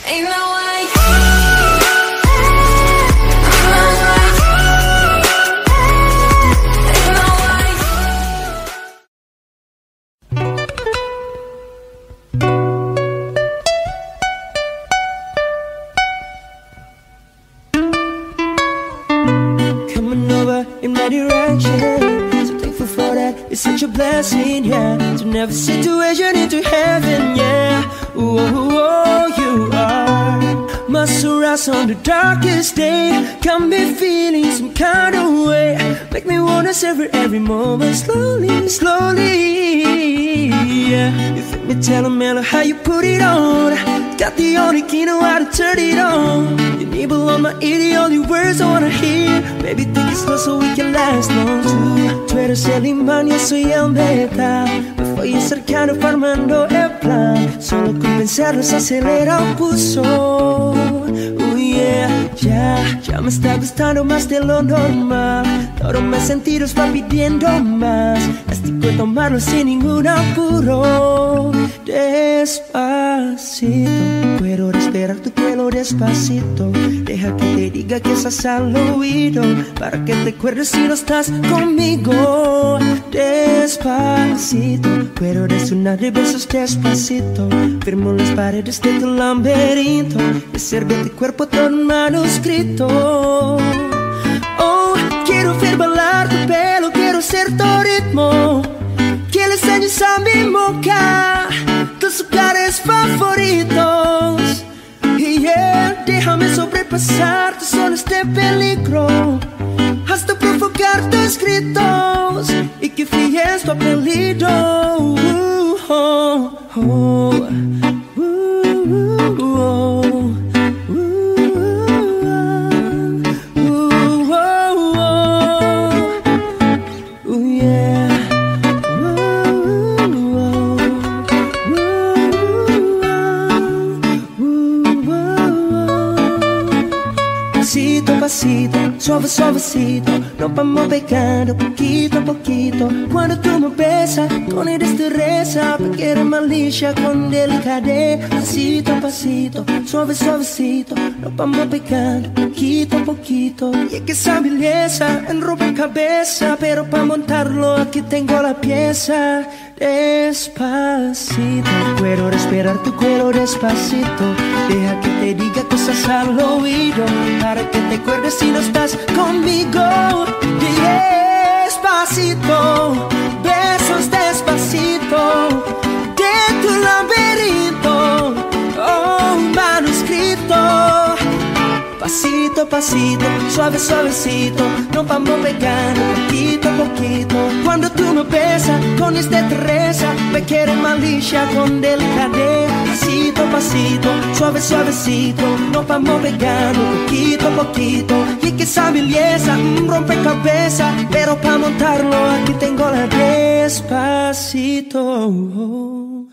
Ain't no way. In my direction, so thankful for that. It's such a blessing, yeah. Turn every situation into heaven, yeah. Ooh, oh, oh, you are my sunrise on the darkest day. Got me feeling some kind of way. Make me wanna savor every moment slowly, slowly, yeah. You think me tell me how you put it on. Got the only key, know how to turn it on. You nibble on my ear, the only words I wanna hear. Baby, think it's slow so we can last long too. Tú eres el imán, yo soy el metal. Me voy acercando formando el plan. Solo con pensarlo se acelera un pulso. Oh yeah, ya me está gustando más de lo normal. Todos mis sentidos van pidiendo más. Estoy por tomarlo sin ningún apuro. Despacito, puedo respirar tu pelo despacito. Deja que te diga que estás al oído, para que te acuerdes si no estás conmigo. Despacito, puedo resonar de besos despacito. Firmo las paredes de tu laberinto y hacer de tu cuerpo todo un manuscrito. Oh, quiero ver bailar tu pelo, quiero ser tu ritmo. Que le enseñes a mi boca tus lugares favoritos. Y yeah, déjame sobrepasar tus zonas de peligro, hasta provocar tus gritos y que fíes tu apellido. Oh, oh, oh. Pasito, suave, suavecito, nos vamos pegando poquito a poquito. Cuando tú me besas con destreza, porque eres malicia con delicadeza. Pasito a pasito, suave, suavecito, nos vamos pegando poquito a poquito. Y es que esa belleza en rompecabezas, pero para montarlo aquí tengo la pieza. Despacito, puedo respirar tu cuero despacito. Deja que te diga cosas al oído, para que te acuerdes si no estás conmigo. Despacito, besos despacito, de tu laberinto, oh, manuscrito. Pasito a pasito, suave, suavecito, nos vamos pegando poquito a poquito. Cuando tú me besas con destreza, me quieres malicia con delicadeza. Pasito a pasito, suave, suavecito, nos vamos pegando poquito a poquito. Y que esa belleza rompe cabeza, pero para montarlo aquí tengo la Despacito.